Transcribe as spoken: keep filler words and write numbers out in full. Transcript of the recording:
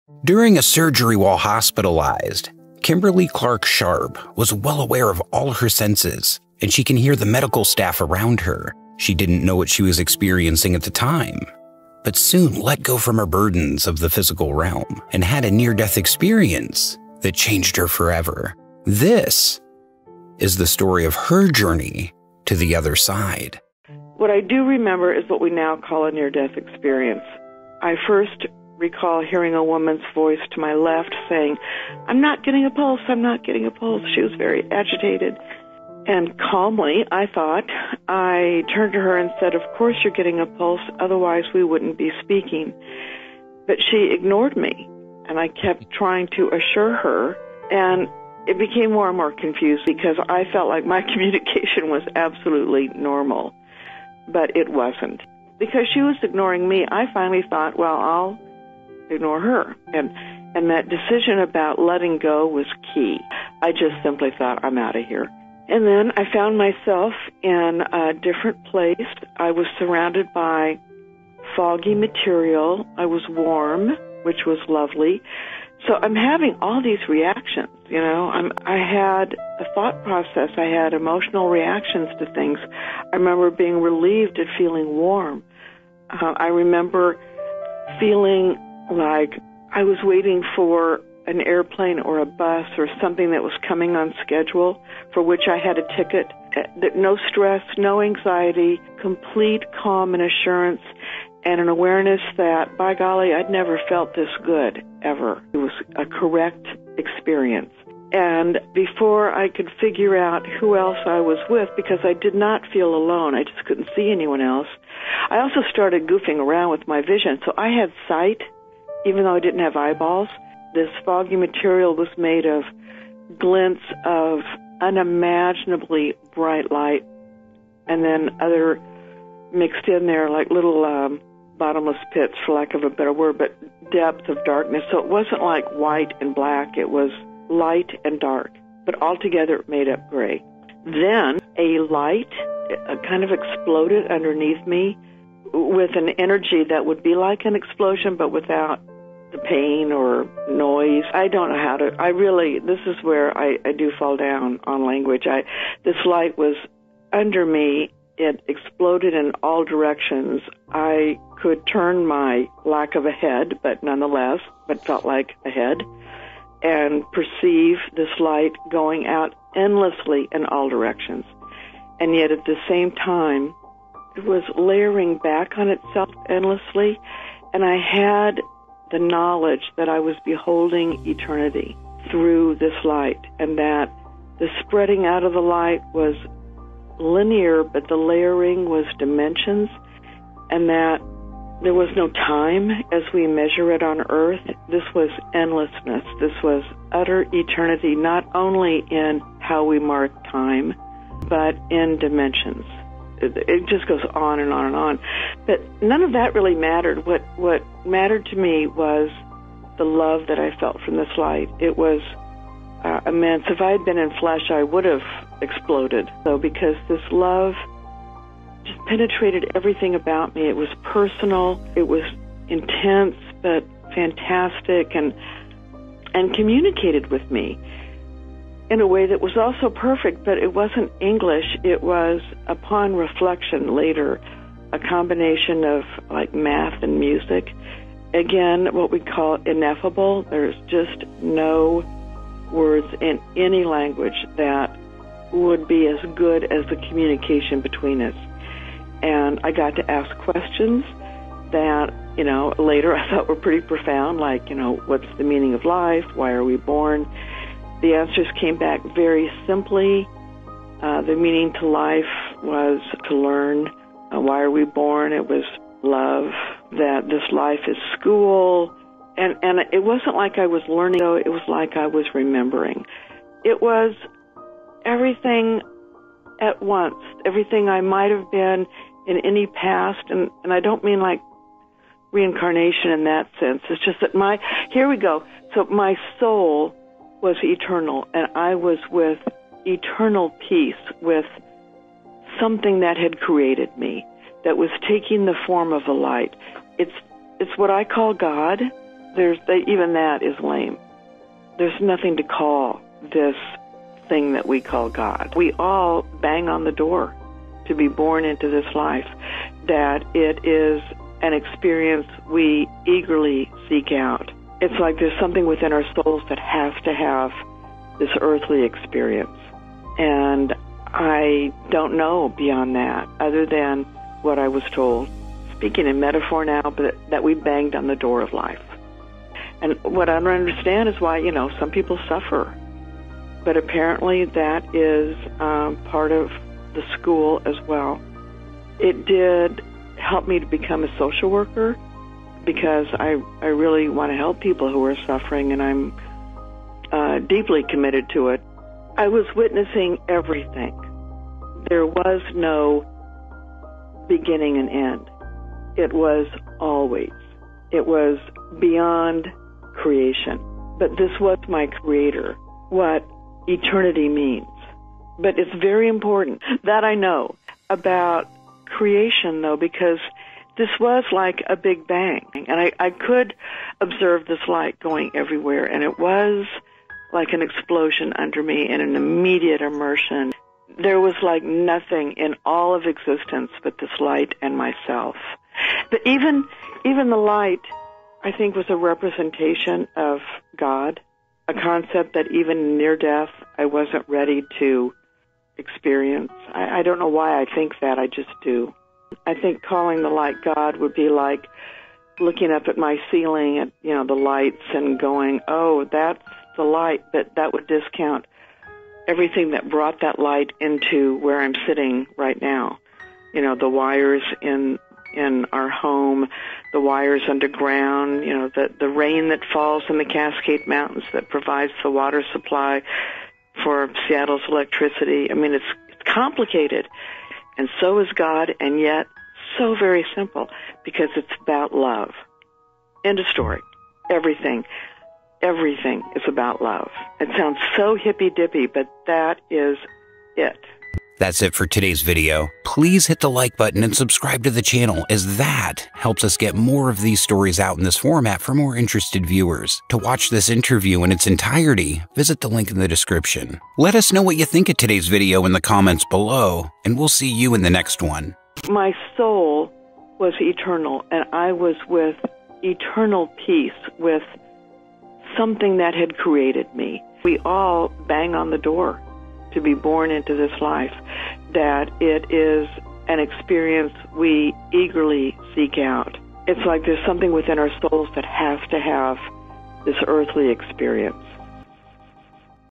During a surgery while hospitalized, Kimberly Clark Sharp was well aware of all her senses, and she can hear the medical staff around her. She didn't know what she was experiencing at the time, but soon let go from her burdens of the physical realm and had a near-death experience that changed her forever. This is the story of her journey to the other side. What I do remember is what we now call a near-death experience. I first recall hearing a woman's voice to my left saying, "I'm not getting a pulse, I'm not getting a pulse." She was very agitated. And calmly, I thought, I turned to her and said, "Of course you're getting a pulse, otherwise we wouldn't be speaking." But she ignored me, and I kept trying to assure her, and it became more and more confused because I felt like my communication was absolutely normal, but it wasn't. Because she was ignoring me, I finally thought, well, I'll ignore her. And and that decision about letting go was key. I just simply thought, I'm out of here. And then I found myself in a different place. I was surrounded by foggy material. I was warm, which was lovely. So I'm having all these reactions, you know. I'm, I had a thought process. I had emotional reactions to things. I remember being relieved at feeling warm. Uh, I remember feeling like I was waiting for an airplane or a bus or something that was coming on schedule for which I had a ticket. No stress, no anxiety, complete calm and assurance, and an awareness that, by golly, I'd never felt this good, ever. It was a correct experience. And before I could figure out who else I was with, because I did not feel alone, I just couldn't see anyone else, I also started goofing around with my vision. So I had sight, even though I didn't have eyeballs. This foggy material was made of glints of unimaginably bright light, and then other mixed in there like little um, bottomless pits, for lack of a better word, but depth of darkness. So it wasn't like white and black. It was light and dark, but altogether it made up gray. Then a light uh, kind of exploded underneath me with an energy that would be like an explosion, but without the pain or noise. I don't know how to, I really, this is where I, I do fall down on language. I, this light was under me. It exploded in all directions. I could turn my lack of a head, but nonetheless, but felt like a head, and perceive this light going out endlessly in all directions. And yet at the same time, it was layering back on itself endlessly, and I had the knowledge that I was beholding eternity through this light, and that the spreading out of the light was linear, but the layering was dimensions, and that there was no time as we measure it on earth. This was endlessness. This was utter eternity, not only in how we mark time, but in dimensions. It just goes on and on and on. But none of that really mattered. What what mattered to me was the love that I felt from this light. It was uh, immense. If I had been in flesh, I would have exploded. So because this love just penetrated everything about me. It was personal. It was intense, but fantastic, and and communicated with me in a way that was also perfect, but it wasn't English. It was, upon reflection later, a combination of like math and music. Again, what we call ineffable. There's just no words in any language that would be as good as the communication between us. And I got to ask questions that, you know, later I thought were pretty profound, like, you know, what's the meaning of life? Why are we born? The answers came back very simply. Uh, the meaning to life was to learn. Uh, why are we born? It was love. That this life is school. And, and it wasn't like I was learning, though. It was like I was remembering. It was everything at once, everything I might have been in any past. And, and I don't mean like reincarnation in that sense. It's just that my, here we go. So my soul was eternal, and I was with eternal peace, with something that had created me, that was taking the form of a light. It's it's what I call God, there's they, even that is lame. There's nothing to call this thing that we call God. We all bang on the door to be born into this life, that it is an experience we eagerly seek out. It's like there's something within our souls that has to have this earthly experience. And I don't know beyond that, other than what I was told, speaking in metaphor now, but that we banged on the door of life. And what I don't understand is why, you know, some people suffer. But apparently that is um, part of the school as well. It did help me to become a social worker, because I, I really want to help people who are suffering, and I'm uh, deeply committed to it. I was witnessing everything. There was no beginning and end. It was always. It was beyond creation. But this was my creator, what eternity means. But it's very important that I know about creation, though, because this was like a big bang. And I, I could observe this light going everywhere, and it was like an explosion under me and an immediate immersion. There was like nothing in all of existence but this light and myself. But even even the light, I think, was a representation of God, a concept that even near death I wasn't ready to experience. I, I don't know why I think that, I just do. I think calling the light God would be like looking up at my ceiling at, you know, the lights and going, oh, that's the light, but that would discount everything that brought that light into where I'm sitting right now. You know, the wires in in our home, the wires underground, you know, the, the rain that falls in the Cascade Mountains that provides the water supply for Seattle's electricity. I mean, it's, it's complicated, and so is God, and yet so very simple, because it's about love. End of story. Everything. Everything is about love. It sounds so hippy-dippy, but that is it. That's it for today's video. Please hit the like button and subscribe to the channel, as that helps us get more of these stories out in this format for more interested viewers. To watch this interview in its entirety, visit the link in the description. Let us know what you think of today's video in the comments below, and we'll see you in the next one. My soul was eternal, and I was with eternal peace with something that had created me. We all bang on the door to be born into this life, that it is an experience we eagerly seek out. It's like there's something within our souls that has to have this earthly experience.